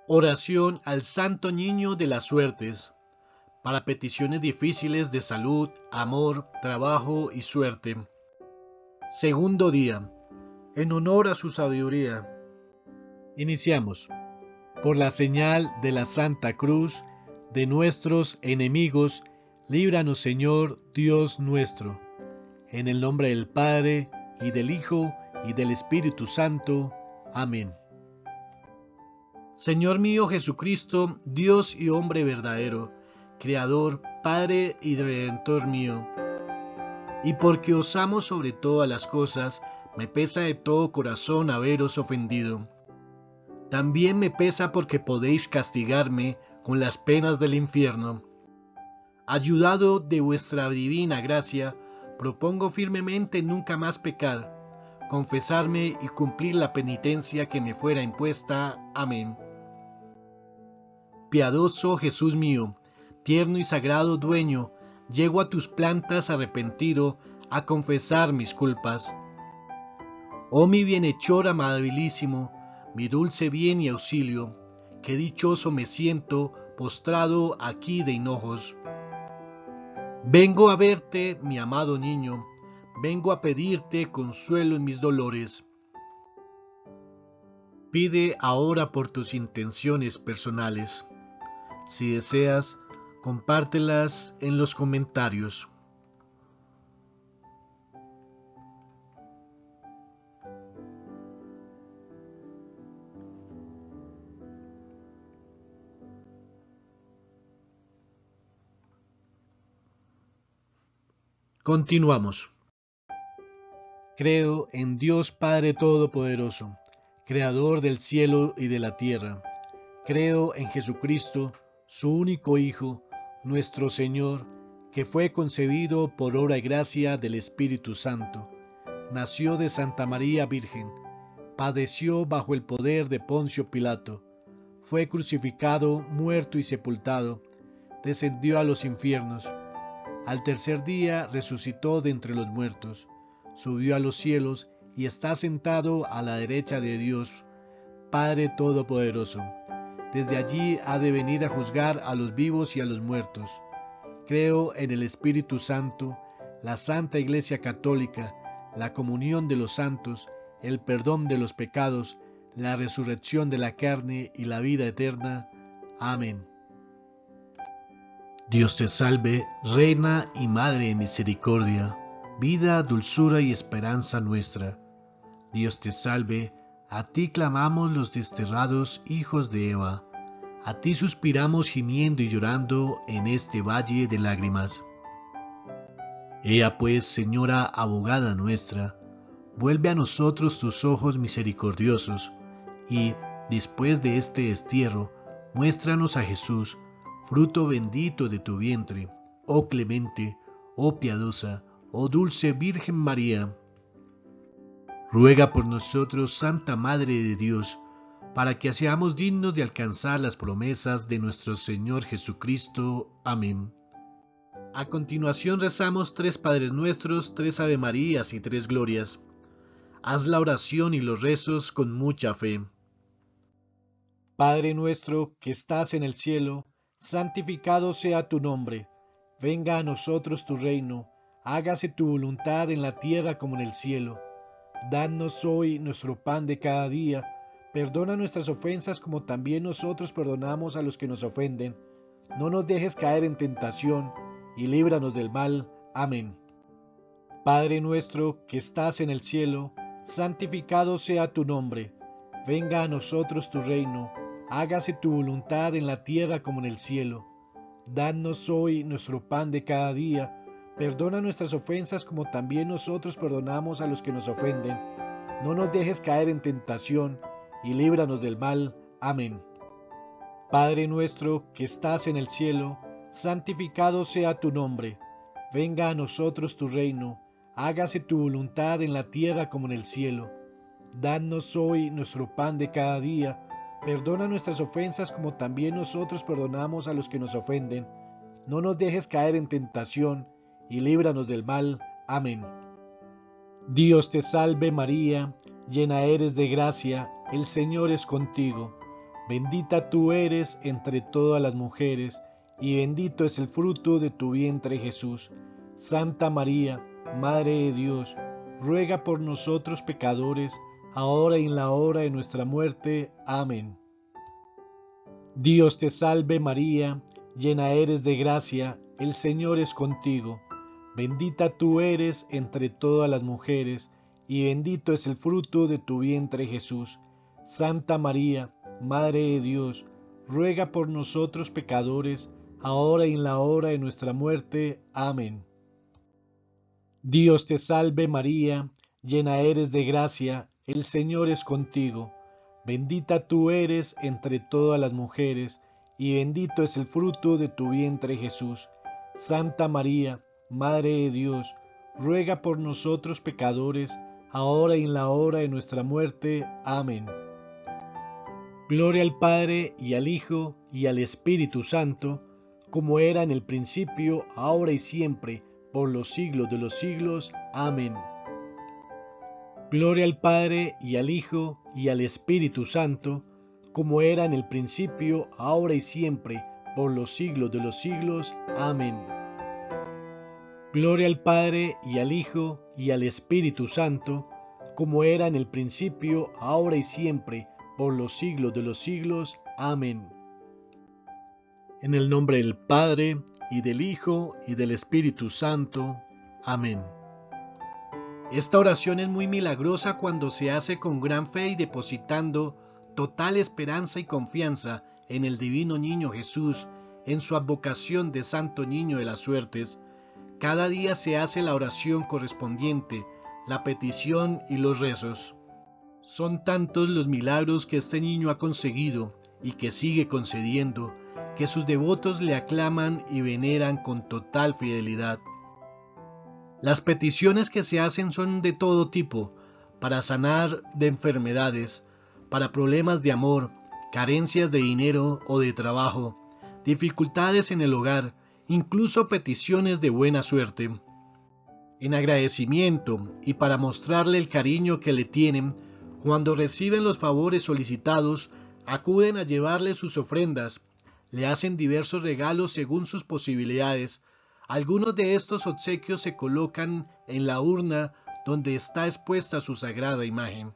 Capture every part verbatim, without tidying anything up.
Oración al Santo Niño de las Suertes, para peticiones difíciles de salud, amor, trabajo y suerte. Segundo día, en honor a su sabiduría. Iniciamos. Por la señal de la Santa Cruz de nuestros enemigos, líbranos, Señor, Dios nuestro. En el nombre del Padre, y del Hijo, y del Espíritu Santo. Amén. Señor mío Jesucristo, Dios y hombre verdadero, Creador, Padre y Redentor mío, y porque os amo sobre todas las cosas, me pesa de todo corazón haberos ofendido. También me pesa porque podéis castigarme con las penas del infierno. Ayudado de vuestra divina gracia, propongo firmemente nunca más pecar, confesarme y cumplir la penitencia que me fuera impuesta. Amén. Piadoso Jesús mío, tierno y sagrado dueño, llego a tus plantas arrepentido a confesar mis culpas. Oh mi bienhechor amabilísimo, mi dulce bien y auxilio, qué dichoso me siento postrado aquí de hinojos. Vengo a verte, mi amado niño, vengo a pedirte consuelo en mis dolores. Pide ahora por tus intenciones personales. Si deseas, compártelas en los comentarios. Continuamos. Creo en Dios Padre Todopoderoso, Creador del cielo y de la tierra. Creo en Jesucristo, su único Hijo, nuestro Señor, que fue concebido por obra y gracia del Espíritu Santo. Nació de Santa María Virgen, padeció bajo el poder de Poncio Pilato, fue crucificado, muerto y sepultado, descendió a los infiernos. Al tercer día resucitó de entre los muertos, subió a los cielos y está sentado a la derecha de Dios, Padre Todopoderoso. Desde allí ha de venir a juzgar a los vivos y a los muertos. Creo en el Espíritu Santo, la Santa Iglesia Católica, la comunión de los santos, el perdón de los pecados, la resurrección de la carne y la vida eterna. Amén. Dios te salve, Reina y Madre de misericordia, vida, dulzura y esperanza nuestra. Dios te salve, a ti clamamos los desterrados hijos de Eva, a ti suspiramos gimiendo y llorando en este valle de lágrimas. Ea pues, Señora abogada nuestra, vuelve a nosotros tus ojos misericordiosos, y, después de este destierro, muéstranos a Jesús, fruto bendito de tu vientre, oh clemente, oh piadosa, oh dulce Virgen María. Ruega por nosotros, Santa Madre de Dios, para que seamos dignos de alcanzar las promesas de nuestro Señor Jesucristo. Amén. A continuación rezamos tres Padres Nuestros, tres Ave Marías y tres Glorias. Haz la oración y los rezos con mucha fe. Padre nuestro que estás en el cielo, santificado sea tu nombre. Venga a nosotros tu reino, hágase tu voluntad en la tierra como en el cielo. Danos hoy nuestro pan de cada día, perdona nuestras ofensas como también nosotros perdonamos a los que nos ofenden. No nos dejes caer en tentación, y líbranos del mal. Amén. Padre nuestro que estás en el cielo, santificado sea tu nombre. Venga a nosotros tu reino, hágase tu voluntad en la tierra como en el cielo. Danos hoy nuestro pan de cada día, perdona nuestras ofensas como también nosotros perdonamos a los que nos ofenden. No nos dejes caer en tentación, y líbranos del mal. Amén. Padre nuestro que estás en el cielo, santificado sea tu nombre. Venga a nosotros tu reino, hágase tu voluntad en la tierra como en el cielo. Danos hoy nuestro pan de cada día, perdona nuestras ofensas como también nosotros perdonamos a los que nos ofenden. No nos dejes caer en tentación, y líbranos del mal. Amén. Dios te salve María, llena eres de gracia, el Señor es contigo. Bendita tú eres entre todas las mujeres, y bendito es el fruto de tu vientre Jesús. Santa María, Madre de Dios, ruega por nosotros pecadores, ahora y en la hora de nuestra muerte. Amén. Dios te salve María, llena eres de gracia, el Señor es contigo. Bendita tú eres entre todas las mujeres, y bendito es el fruto de tu vientre Jesús. Santa María, Madre de Dios, ruega por nosotros pecadores, ahora y en la hora de nuestra muerte. Amén. Dios te salve María, llena eres de gracia, el Señor es contigo. Bendita tú eres entre todas las mujeres, y bendito es el fruto de tu vientre Jesús. Santa María, Madre de Dios, ruega por nosotros pecadores, ahora y en la hora de nuestra muerte. Amén. Gloria al Padre, y al Hijo, y al Espíritu Santo, como era en el principio, ahora y siempre, por los siglos de los siglos. Amén. Gloria al Padre, y al Hijo, y al Espíritu Santo, como era en el principio, ahora y siempre, por los siglos de los siglos. Amén. Gloria al Padre, y al Hijo, y al Espíritu Santo, como era en el principio, ahora y siempre, por los siglos de los siglos. Amén. En el nombre del Padre, y del Hijo, y del Espíritu Santo. Amén. Esta oración es muy milagrosa cuando se hace con gran fe y depositando total esperanza y confianza en el divino niño Jesús, en su advocación de Santo Niño de las Suertes. Cada día se hace la oración correspondiente, la petición y los rezos. Son tantos los milagros que este niño ha conseguido y que sigue concediendo, que sus devotos le aclaman y veneran con total fidelidad. Las peticiones que se hacen son de todo tipo, para sanar de enfermedades, para problemas de amor, carencias de dinero o de trabajo, dificultades en el hogar, incluso peticiones de buena suerte. En agradecimiento y para mostrarle el cariño que le tienen, cuando reciben los favores solicitados, acuden a llevarle sus ofrendas, le hacen diversos regalos según sus posibilidades. Algunos de estos obsequios se colocan en la urna donde está expuesta su sagrada imagen.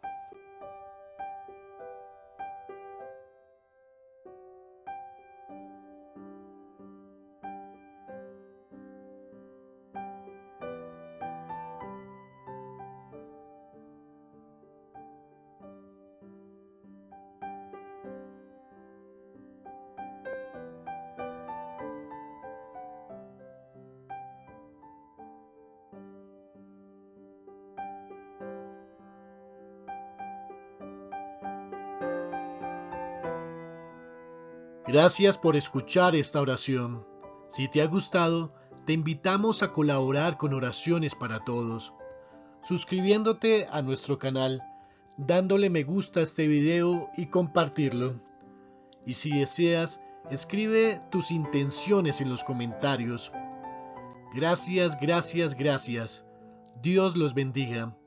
Gracias por escuchar esta oración. Si te ha gustado, te invitamos a colaborar con Oraciones para Todos, suscribiéndote a nuestro canal, dándole me gusta a este video y compartirlo. Y si deseas, escribe tus intenciones en los comentarios. Gracias, gracias, gracias. Dios los bendiga.